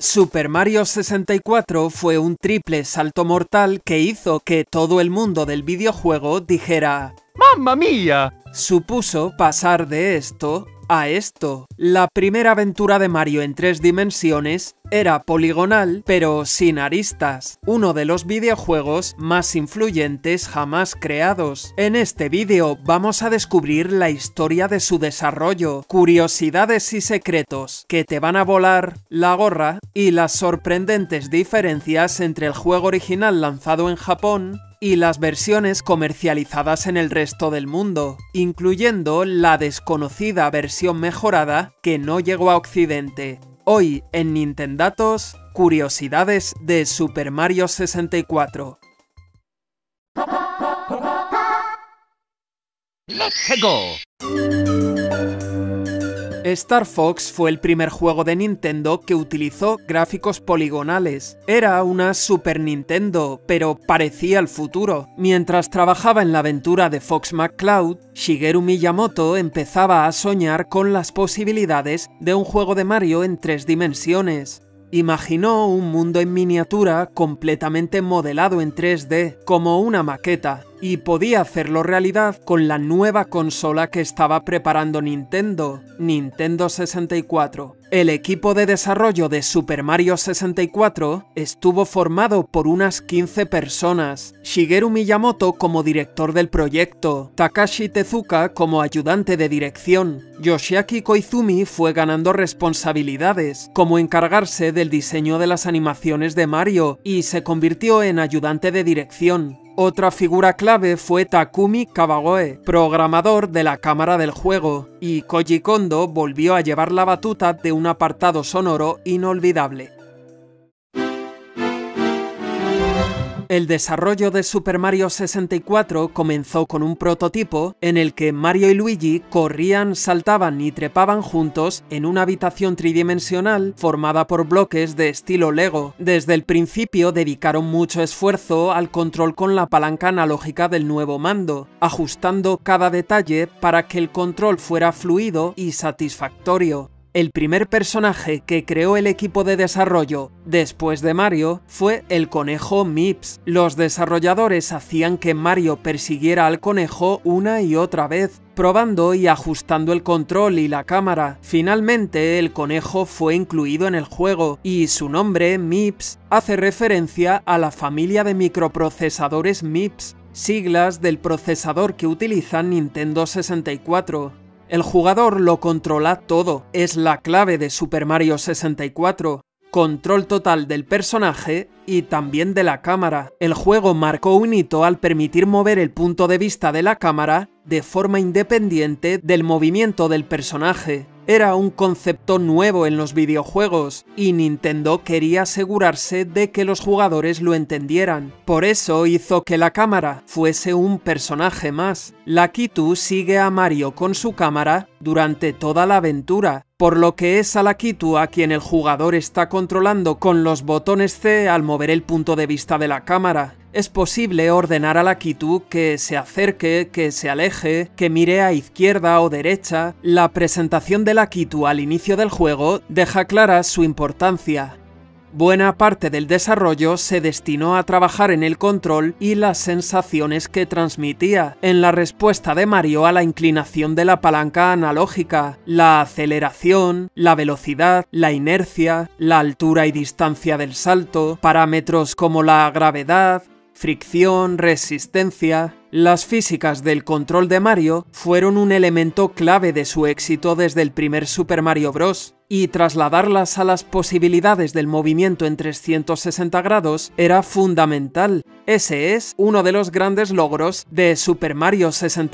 Super Mario 64 fue un triple salto mortal que hizo que todo el mundo del videojuego dijera ¡Mamma mía! Supuso pasar de esto a esto. La primera aventura de Mario en 3 dimensiones era poligonal, pero sin aristas, uno de los videojuegos más influyentes jamás creados. En este vídeo vamos a descubrir la historia de su desarrollo, curiosidades y secretos que te van a volar la gorra y las sorprendentes diferencias entre el juego original lanzado en Japón y las versiones comercializadas en el resto del mundo, incluyendo la desconocida versión mejorada que no llegó a Occidente. Hoy en Nintendatos, curiosidades de Super Mario 64. ¡Let's go! Star Fox fue el primer juego de Nintendo que utilizó gráficos poligonales. Era una Super Nintendo, pero parecía el futuro. Mientras trabajaba en la aventura de Fox McCloud, Shigeru Miyamoto empezaba a soñar con las posibilidades de un juego de Mario en 3 dimensiones. Imaginó un mundo en miniatura completamente modelado en 3D, como una maqueta, y podía hacerlo realidad con la nueva consola que estaba preparando Nintendo, Nintendo 64. El equipo de desarrollo de Super Mario 64 estuvo formado por unas 15 personas, Shigeru Miyamoto como director del proyecto, Takashi Tezuka como ayudante de dirección. Yoshiaki Koizumi fue ganando responsabilidades, como encargarse del diseño de las animaciones de Mario, y se convirtió en ayudante de dirección. Otra figura clave fue Takumi Kawagoe, programador de la cámara del juego, y Koji Kondo volvió a llevar la batuta de un apartado sonoro inolvidable. El desarrollo de Super Mario 64 comenzó con un prototipo en el que Mario y Luigi corrían, saltaban y trepaban juntos en una habitación tridimensional formada por bloques de estilo Lego. Desde el principio dedicaron mucho esfuerzo al control con la palanca analógica del nuevo mando, ajustando cada detalle para que el control fuera fluido y satisfactorio. El primer personaje que creó el equipo de desarrollo después de Mario fue el conejo Mips. Los desarrolladores hacían que Mario persiguiera al conejo una y otra vez, probando y ajustando el control y la cámara. Finalmente, el conejo fue incluido en el juego, y su nombre, Mips, hace referencia a la familia de microprocesadores Mips, siglas del procesador que utilizan Nintendo 64. El jugador lo controla todo, es la clave de Super Mario 64. Control total del personaje y también de la cámara. El juego marcó un hito al permitir mover el punto de vista de la cámara de forma independiente del movimiento del personaje. Era un concepto nuevo en los videojuegos, y Nintendo quería asegurarse de que los jugadores lo entendieran. Por eso hizo que la cámara fuese un personaje más. Lakitu sigue a Mario con su cámara durante toda la aventura, por lo que es a Lakitu a quien el jugador está controlando con los botones C al mover el punto de vista de la cámara. Es posible ordenar a Lakitu que se acerque, que se aleje, que mire a izquierda o derecha. La presentación de Lakitu al inicio del juego deja clara su importancia. Buena parte del desarrollo se destinó a trabajar en el control y las sensaciones que transmitía, en la respuesta de Mario a la inclinación de la palanca analógica, la aceleración, la velocidad, la inercia, la altura y distancia del salto, parámetros como la gravedad, fricción, resistencia. Las físicas del control de Mario fueron un elemento clave de su éxito desde el primer Super Mario Bros. Y trasladarlas a las posibilidades del movimiento en 360 grados era fundamental. Ese es uno de los grandes logros de Super Mario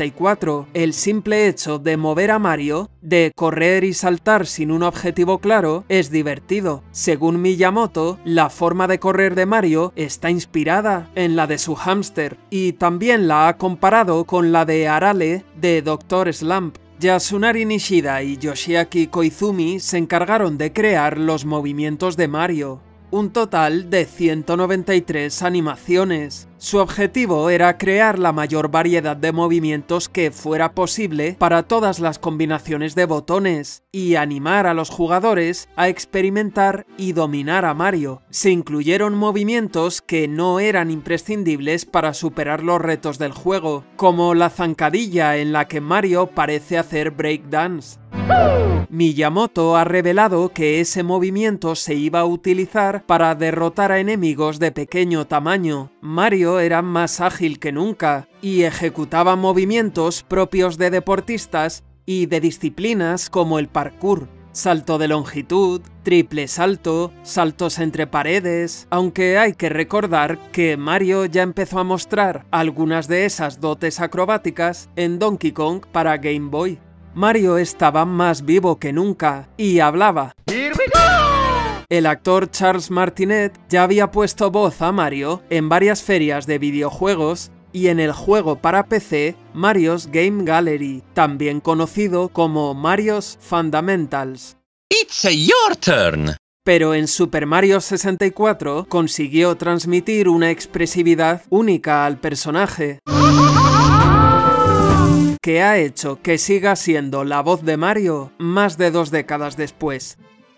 64. El simple hecho de mover a Mario, de correr y saltar sin un objetivo claro, es divertido. Según Miyamoto, la forma de correr de Mario está inspirada en la de su hámster, y también la ha comparado con la de Arale de Dr. Slump. Yasunari Nishida y Yoshiaki Koizumi se encargaron de crear los movimientos de Mario. Un total de 193 animaciones. Su objetivo era crear la mayor variedad de movimientos que fuera posible para todas las combinaciones de botones y animar a los jugadores a experimentar y dominar a Mario. Se incluyeron movimientos que no eran imprescindibles para superar los retos del juego, como la zancadilla en la que Mario parece hacer breakdance. Miyamoto ha revelado que ese movimiento se iba a utilizar para derrotar a enemigos de pequeño tamaño. Mario era más ágil que nunca y ejecutaba movimientos propios de deportistas y de disciplinas como el parkour. Salto de longitud, triple salto, saltos entre paredes, aunque hay que recordar que Mario ya empezó a mostrar algunas de esas dotes acrobáticas en Donkey Kong para Game Boy. Mario estaba más vivo que nunca y hablaba. El actor Charles Martinet ya había puesto voz a Mario en varias ferias de videojuegos y en el juego para PC Mario's Game Gallery, también conocido como Mario's Fundamentals. It's your turn. Pero en Super Mario 64 consiguió transmitir una expresividad única al personaje, que ha hecho que siga siendo la voz de Mario más de 2 décadas después.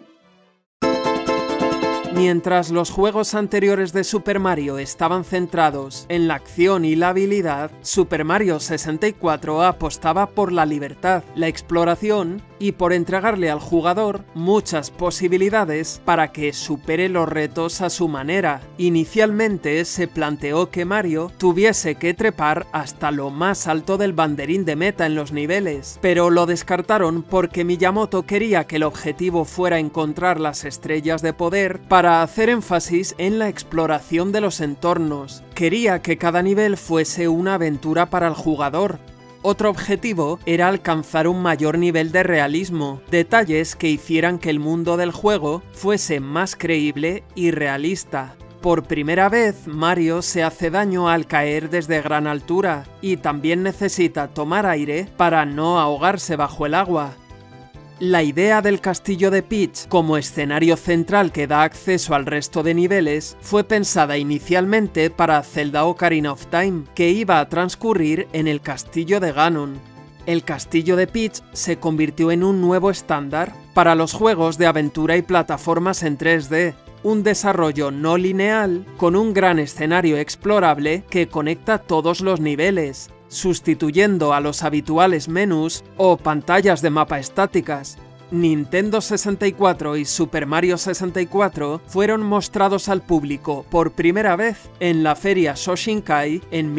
Mientras los juegos anteriores de Super Mario estaban centrados en la acción y la habilidad, Super Mario 64 apostaba por la libertad, la exploración y por entregarle al jugador muchas posibilidades para que supere los retos a su manera. Inicialmente se planteó que Mario tuviese que trepar hasta lo más alto del banderín de meta en los niveles, pero lo descartaron porque Miyamoto quería que el objetivo fuera encontrar las estrellas de poder para hacer énfasis en la exploración de los entornos. Quería que cada nivel fuese una aventura para el jugador. Otro objetivo era alcanzar un mayor nivel de realismo, detalles que hicieran que el mundo del juego fuese más creíble y realista. Por primera vez, Mario se hace daño al caer desde gran altura y también necesita tomar aire para no ahogarse bajo el agua. La idea del castillo de Peach como escenario central que da acceso al resto de niveles fue pensada inicialmente para Zelda Ocarina of Time, que iba a transcurrir en el castillo de Ganon. El castillo de Peach se convirtió en un nuevo estándar para los juegos de aventura y plataformas en 3D, un desarrollo no lineal con un gran escenario explorable que conecta todos los niveles, sustituyendo a los habituales menús o pantallas de mapa estáticas. Nintendo 64 y Super Mario 64 fueron mostrados al público por primera vez en la feria Shoshinkai en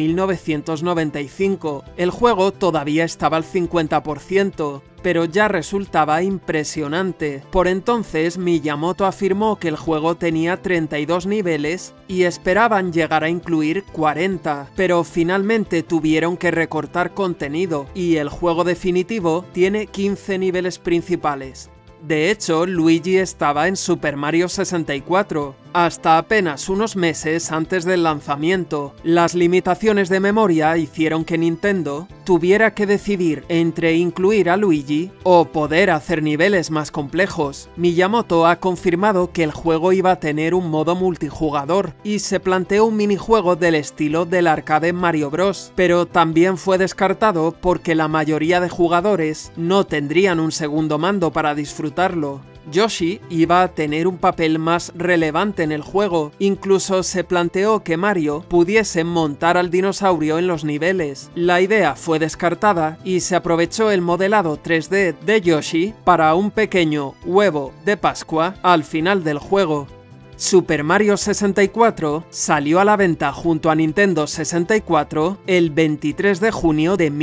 1995. El juego todavía estaba al 50%, pero ya resultaba impresionante. Por entonces, Miyamoto afirmó que el juego tenía 32 niveles y esperaban llegar a incluir 40, pero finalmente tuvieron que recortar contenido y el juego definitivo tiene 15 niveles principales. De hecho, Luigi estaba en Super Mario 64, hasta apenas unos meses antes del lanzamiento. Las limitaciones de memoria hicieron que Nintendo tuviera que decidir entre incluir a Luigi o poder hacer niveles más complejos. Miyamoto ha confirmado que el juego iba a tener un modo multijugador y se planteó un minijuego del estilo del arcade Mario Bros, pero también fue descartado porque la mayoría de jugadores no tendrían un segundo mando para disfrutarlo. Yoshi iba a tener un papel más relevante en el juego, incluso se planteó que Mario pudiese montar al dinosaurio en los niveles. La idea fue descartada y se aprovechó el modelado 3D de Yoshi para un pequeño huevo de Pascua al final del juego. Super Mario 64 salió a la venta junto a Nintendo 64 el 23 de junio de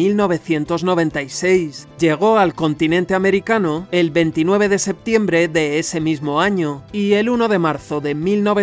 1996. Llegó al continente americano el 29 de septiembre de ese mismo año y el 1 de marzo de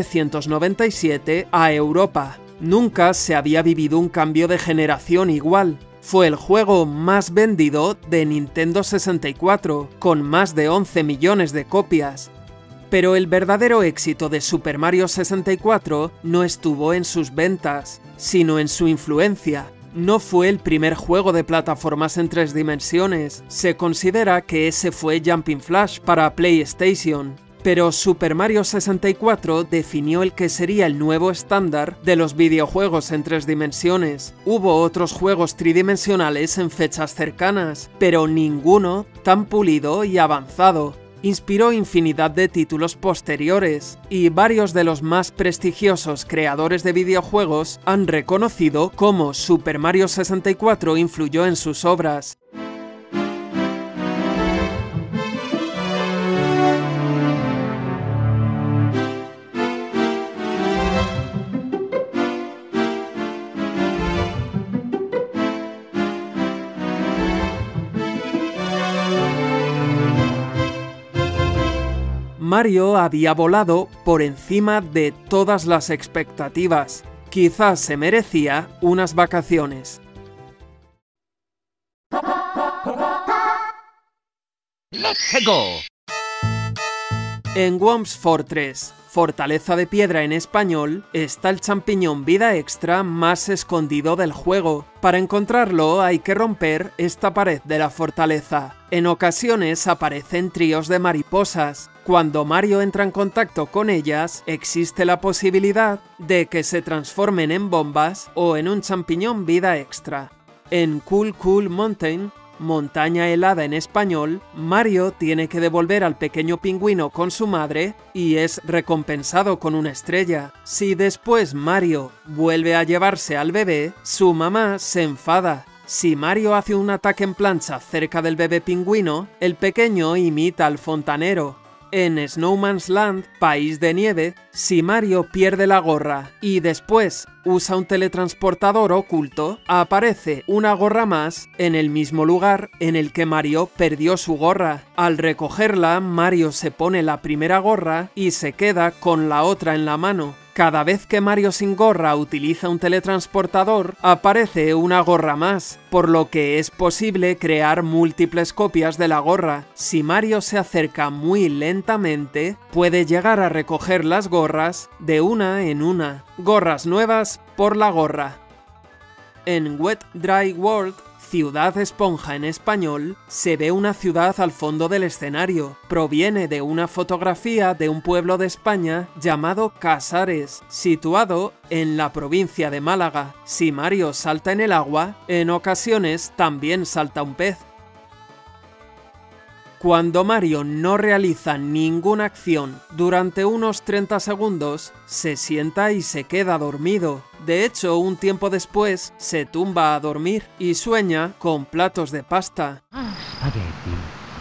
1997 a Europa. Nunca se había vivido un cambio de generación igual. Fue el juego más vendido de Nintendo 64, con más de 11 millones de copias. Pero el verdadero éxito de Super Mario 64 no estuvo en sus ventas, sino en su influencia. No fue el primer juego de plataformas en 3 dimensiones. Se considera que ese fue Jumping Flash para PlayStation. Pero Super Mario 64 definió el que sería el nuevo estándar de los videojuegos en 3 dimensiones. Hubo otros juegos tridimensionales en fechas cercanas, pero ninguno tan pulido y avanzado. Inspiró infinidad de títulos posteriores, y varios de los más prestigiosos creadores de videojuegos han reconocido cómo Super Mario 64 influyó en sus obras. Mario había volado por encima de todas las expectativas. Quizás se merecía unas vacaciones. Let's go. En Whomp's Fortress, Fortaleza de Piedra en español, está el champiñón vida extra más escondido del juego. Para encontrarlo hay que romper esta pared de la fortaleza. En ocasiones aparecen tríos de mariposas. Cuando Mario entra en contacto con ellas, existe la posibilidad de que se transformen en bombas o en un champiñón vida extra. En Cool Cool Mountain, Montaña helada en español, Mario tiene que devolver al pequeño pingüino con su madre y es recompensado con una estrella. Si después Mario vuelve a llevarse al bebé, su mamá se enfada. Si Mario hace un ataque en plancha cerca del bebé pingüino, el pequeño imita al fontanero. En Snowman's Land, País de Nieve, si Mario pierde la gorra y después usa un teletransportador oculto, aparece una gorra más en el mismo lugar en el que Mario perdió su gorra. Al recogerla, Mario se pone la primera gorra y se queda con la otra en la mano. Cada vez que Mario sin gorra utiliza un teletransportador, aparece una gorra más, por lo que es posible crear múltiples copias de la gorra. Si Mario se acerca muy lentamente, puede llegar a recoger las gorras de una en una. Gorras nuevas por la gorra. En Wet Dry World, Ciudad Esponja en español, se ve una ciudad al fondo del escenario. Proviene de una fotografía de un pueblo de España llamado Casares, situado en la provincia de Málaga. Si Mario salta en el agua, en ocasiones también salta un pez. Cuando Mario no realiza ninguna acción durante unos 30 segundos, se sienta y se queda dormido. De hecho, un tiempo después, se tumba a dormir y sueña con platos de pasta. Spaghetti.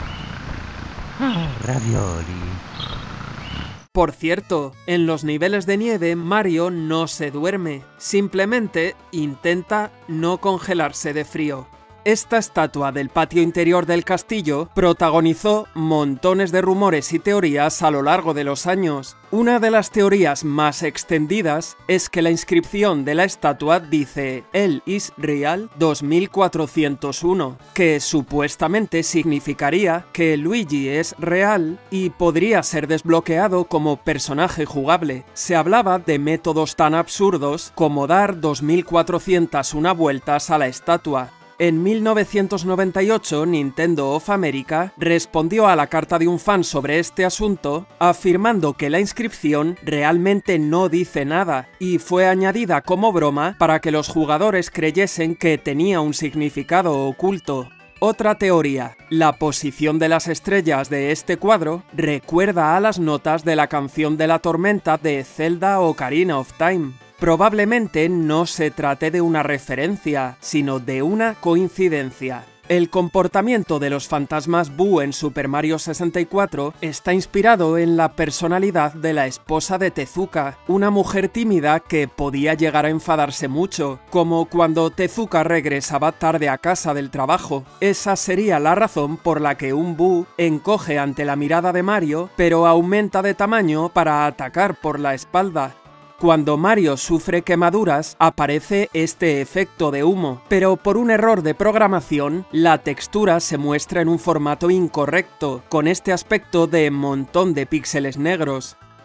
Ravioli. Por cierto, en los niveles de nieve Mario no se duerme, simplemente intenta no congelarse de frío. Esta estatua del patio interior del castillo protagonizó montones de rumores y teorías a lo largo de los años. Una de las teorías más extendidas es que la inscripción de la estatua dice "El is real 2401", que supuestamente significaría que Luigi es real y podría ser desbloqueado como personaje jugable. Se hablaba de métodos tan absurdos como dar 2401 vueltas a la estatua. En 1998, Nintendo of America respondió a la carta de un fan sobre este asunto, afirmando que la inscripción realmente no dice nada y fue añadida como broma para que los jugadores creyesen que tenía un significado oculto. Otra teoría, la posición de las estrellas de este cuadro recuerda a las notas de la canción de la tormenta de Zelda Ocarina of Time. Probablemente no se trate de una referencia, sino de una coincidencia. El comportamiento de los fantasmas Boo en Super Mario 64 está inspirado en la personalidad de la esposa de Tezuka, una mujer tímida que podía llegar a enfadarse mucho, como cuando Tezuka regresaba tarde a casa del trabajo. Esa sería la razón por la que un Boo encoge ante la mirada de Mario, pero aumenta de tamaño para atacar por la espalda. Cuando Mario sufre quemaduras, aparece este efecto de humo, pero por un error de programación, la textura se muestra en un formato incorrecto, con este aspecto de montón de píxeles negros.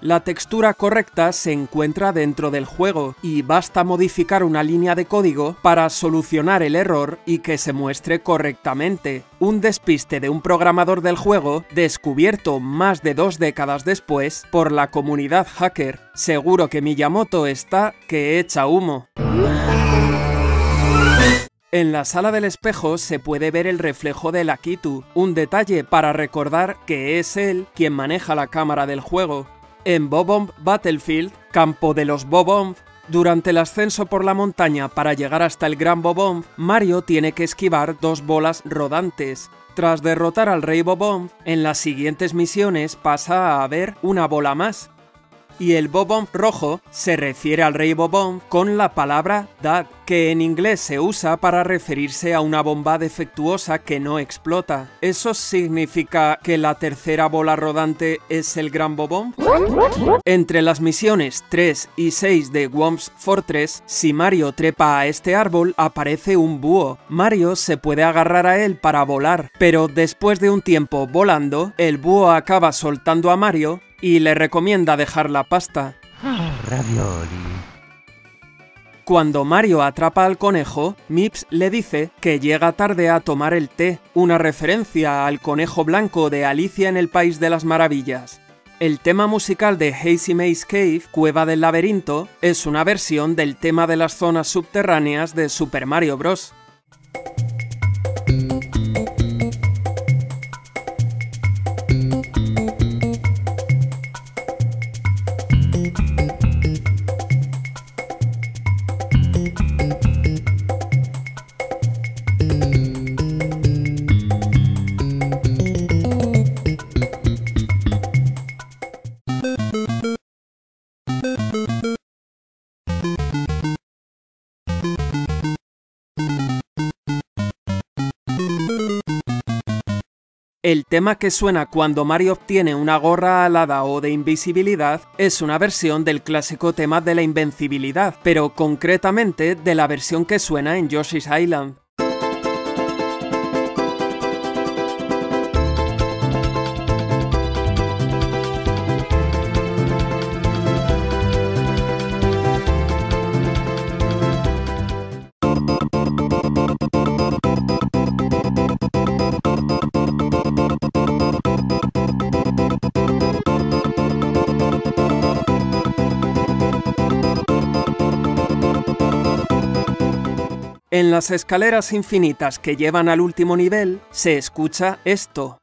La textura correcta se encuentra dentro del juego y basta modificar una línea de código para solucionar el error y que se muestre correctamente. Un despiste de un programador del juego descubierto más de 2 décadas después por la comunidad hacker. Seguro que Miyamoto está que echa humo. En la sala del espejo se puede ver el reflejo de Lakitu, un detalle para recordar que es él quien maneja la cámara del juego. En Bob-omb Battlefield, campo de los Bob-omb, durante el ascenso por la montaña para llegar hasta el Gran Bob-omb, Mario tiene que esquivar 2 bolas rodantes. Tras derrotar al Rey Bob-omb, en las siguientes misiones pasa a haber una bola más. Y el Bob-omb rojo se refiere al Rey Bob-omb con la palabra Dad, que en inglés se usa para referirse a una bomba defectuosa que no explota. ¿Eso significa que la tercera bola rodante es el Gran Bob-omb? Entre las misiones 3 y 6 de Whomp's Fortress, si Mario trepa a este árbol, aparece un búho. Mario se puede agarrar a él para volar, pero después de un tiempo volando, el búho acaba soltando a Mario y le recomienda dejar la pasta. Ravioli. Cuando Mario atrapa al conejo, Mips le dice que llega tarde a tomar el té, una referencia al conejo blanco de Alicia en el País de las Maravillas. El tema musical de Hazy Maze Cave, Cueva del Laberinto, es una versión del tema de las zonas subterráneas de Super Mario Bros. El tema que suena cuando Mario obtiene una gorra alada o de invisibilidad es una versión del clásico tema de la invencibilidad, pero concretamente de la versión que suena en Yoshi's Island. En las escaleras infinitas que llevan al último nivel, se escucha esto.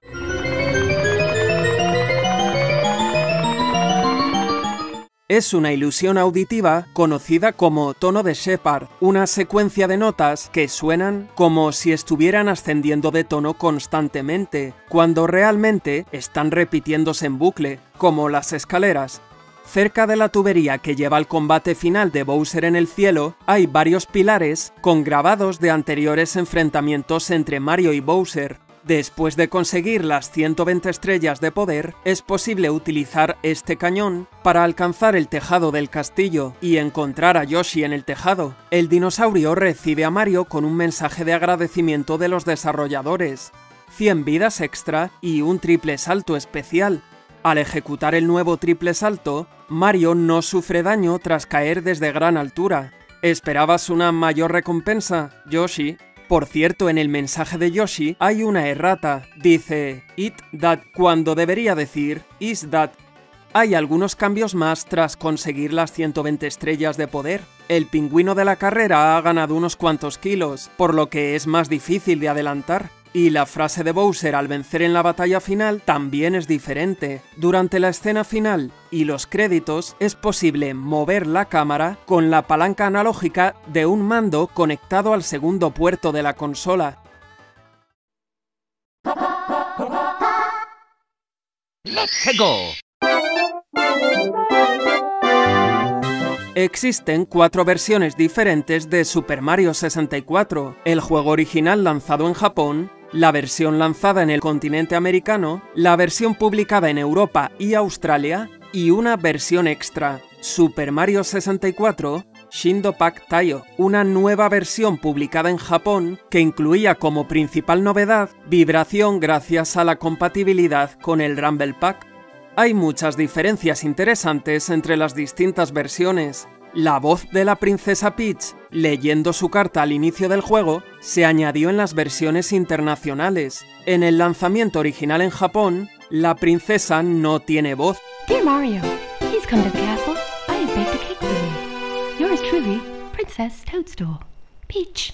Es una ilusión auditiva conocida como tono de Shepard, una secuencia de notas que suenan como si estuvieran ascendiendo de tono constantemente, cuando realmente están repitiéndose en bucle, como las escaleras. Cerca de la tubería que lleva al combate final de Bowser en el cielo, hay varios pilares con grabados de anteriores enfrentamientos entre Mario y Bowser. Después de conseguir las 120 estrellas de poder, es posible utilizar este cañón para alcanzar el tejado del castillo y encontrar a Yoshi en el tejado. El dinosaurio recibe a Mario con un mensaje de agradecimiento de los desarrolladores, 100 vidas extra y un triple salto especial. Al ejecutar el nuevo triple salto, Mario no sufre daño tras caer desde gran altura. ¿Esperabas una mayor recompensa, Yoshi? Por cierto, en el mensaje de Yoshi hay una errata. Dice "It that" cuando debería decir "Is that". Hay algunos cambios más tras conseguir las 120 estrellas de poder. El pingüino de la carrera ha ganado unos cuantos kilos, por lo que es más difícil de adelantar. Y la frase de Bowser al vencer en la batalla final también es diferente. Durante la escena final y los créditos es posible mover la cámara con la palanca analógica de un mando conectado al segundo puerto de la consola. Let's go. Existen 4 versiones diferentes de Super Mario 64, el juego original lanzado en Japón, la versión lanzada en el continente americano, la versión publicada en Europa y Australia, y una versión extra, Super Mario 64 Shindo Pack Taio, una nueva versión publicada en Japón que incluía como principal novedad vibración gracias a la compatibilidad con el Rumble Pack. Hay muchas diferencias interesantes entre las distintas versiones. La voz de la princesa Peach, leyendo su carta al inicio del juego, se añadió en las versiones internacionales. En el lanzamiento original en Japón, la princesa no tiene voz. Dear Mario, please come to the castle. I have baked a cake for you. Yours truly, Princess Toadstool. Peach.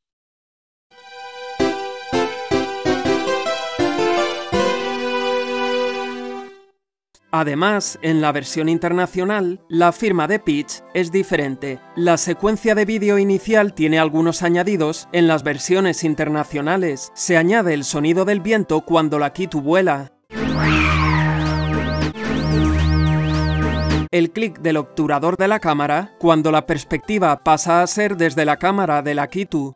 Además, en la versión internacional, la firma de Peach es diferente. La secuencia de vídeo inicial tiene algunos añadidos en las versiones internacionales. Se añade el sonido del viento cuando la Kitu vuela. El clic del obturador de la cámara cuando la perspectiva pasa a ser desde la cámara de la Kitu.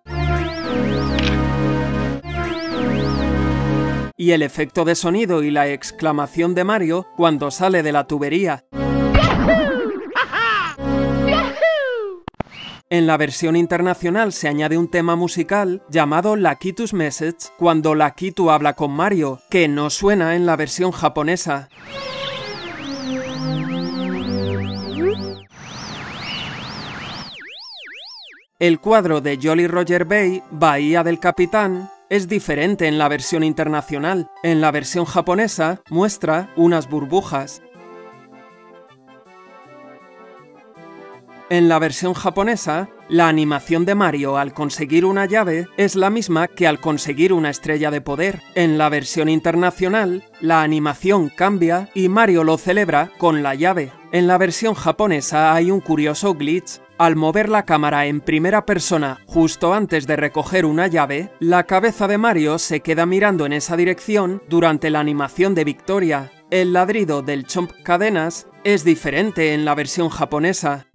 Y el efecto de sonido y la exclamación de Mario cuando sale de la tubería. En la versión internacional se añade un tema musical llamado La Kitu's Message cuando la Kitu habla con Mario, que no suena en la versión japonesa. El cuadro de Jolly Roger Bay, Bahía del Capitán, es diferente en la versión internacional. En la versión japonesa muestra unas burbujas. En la versión japonesa, la animación de Mario al conseguir una llave es la misma que al conseguir una estrella de poder. En la versión internacional, la animación cambia y Mario lo celebra con la llave. En la versión japonesa hay un curioso glitch. Al mover la cámara en primera persona justo antes de recoger una llave, la cabeza de Mario se queda mirando en esa dirección durante la animación de victoria. El ladrido del Chomp Cadenas es diferente en la versión japonesa.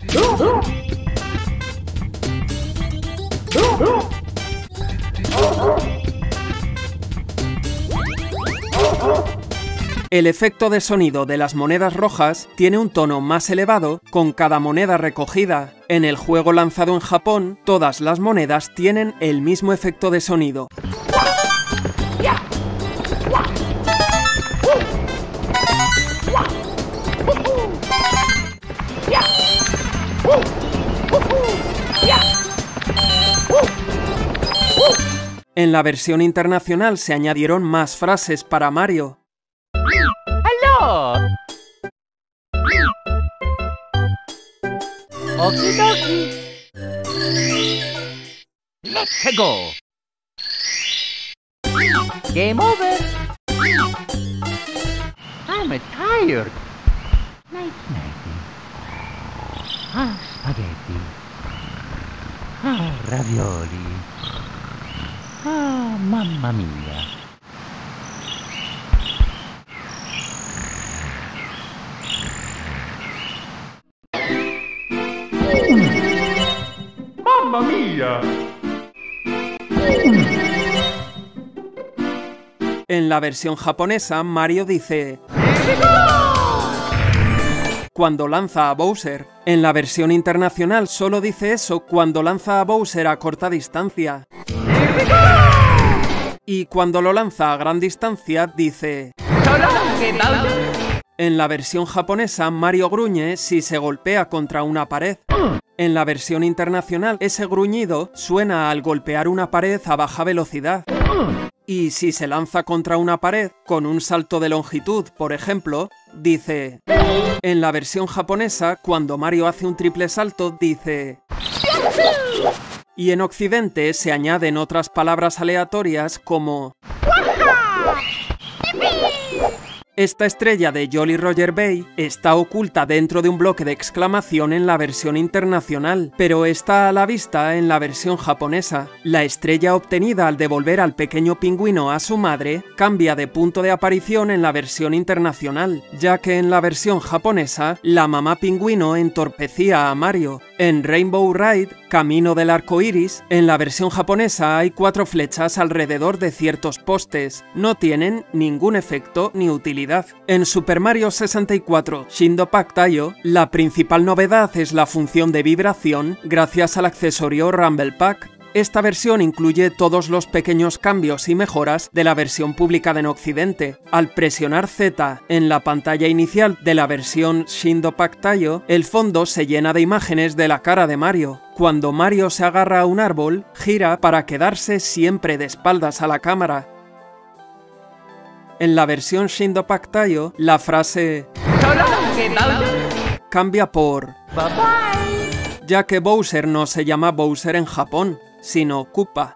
El efecto de sonido de las monedas rojas tiene un tono más elevado con cada moneda recogida. En el juego lanzado en Japón, todas las monedas tienen el mismo efecto de sonido. En la versión internacional se añadieron más frases para Mario. Okidoki. Let's go. Game over. I'm tired. Night nighty. Ah, spaghetti. Ah, ravioli. Ah, mamma mia. ¡Mamma mía! En la versión japonesa, Mario dice cuando lanza a Bowser. En la versión internacional solo dice eso cuando lanza a Bowser a corta distancia. Y cuando lo lanza a gran distancia dice... En la versión japonesa, Mario gruñe si se golpea contra una pared. En la versión internacional, ese gruñido suena al golpear una pared a baja velocidad. Y si se lanza contra una pared con un salto de longitud, por ejemplo, dice... En la versión japonesa, cuando Mario hace un triple salto, dice... Y en Occidente se añaden otras palabras aleatorias como... Esta estrella de Jolly Roger Bay está oculta dentro de un bloque de exclamación en la versión internacional, pero está a la vista en la versión japonesa. La estrella obtenida al devolver al pequeño pingüino a su madre cambia de punto de aparición en la versión internacional, ya que en la versión japonesa la mamá pingüino entorpecía a Mario. En Rainbow Ride, Camino del Arco Iris, en la versión japonesa hay 4 flechas alrededor de ciertos postes. No tienen ningún efecto ni utilidad. En Super Mario 64 Shindo Pack Tayo, la principal novedad es la función de vibración gracias al accesorio Rumble Pack. Esta versión incluye todos los pequeños cambios y mejoras de la versión publicada en Occidente. Al presionar Z en la pantalla inicial de la versión Shindo Pack Tayo, el fondo se llena de imágenes de la cara de Mario. Cuando Mario se agarra a un árbol, gira para quedarse siempre de espaldas a la cámara. En la versión Shindo Pack Tayo, la frase cambia por Bye bye. ya que Bowser no se llama Bowser en Japón, sino Koopa.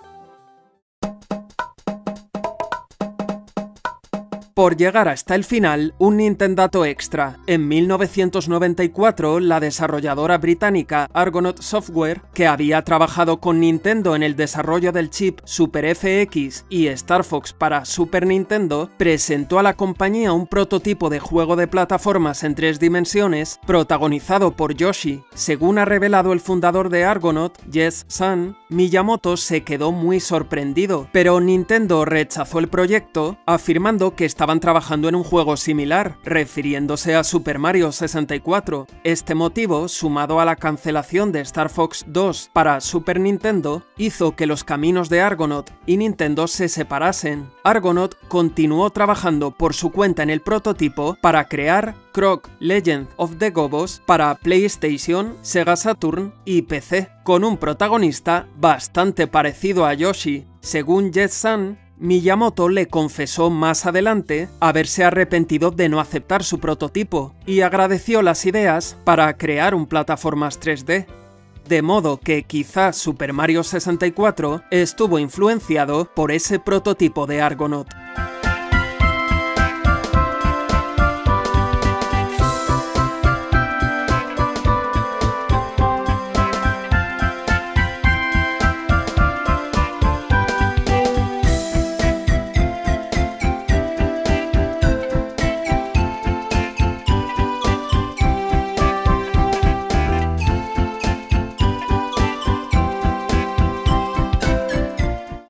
Por llegar hasta el final, un Nintendato extra. En 1994, la desarrolladora británica Argonaut Software, que había trabajado con Nintendo en el desarrollo del chip Super FX y Star Fox para Super Nintendo, presentó a la compañía un prototipo de juego de plataformas en 3 dimensiones protagonizado por Yoshi. Según ha revelado el fundador de Argonaut, Jez San, Miyamoto se quedó muy sorprendido, pero Nintendo rechazó el proyecto, afirmando que estaban trabajando en un juego similar, refiriéndose a Super Mario 64. Este motivo, sumado a la cancelación de Star Fox 2 para Super Nintendo, hizo que los caminos de Argonaut y Nintendo se separasen. Argonaut continuó trabajando por su cuenta en el prototipo para crear Croc Legend of the Gobos para PlayStation, Sega Saturn y PC, con un protagonista bastante parecido a Yoshi. Según Jez San, Miyamoto le confesó más adelante haberse arrepentido de no aceptar su prototipo y agradeció las ideas para crear un plataformas 3D. De modo que quizás Super Mario 64 estuvo influenciado por ese prototipo de Argonaut.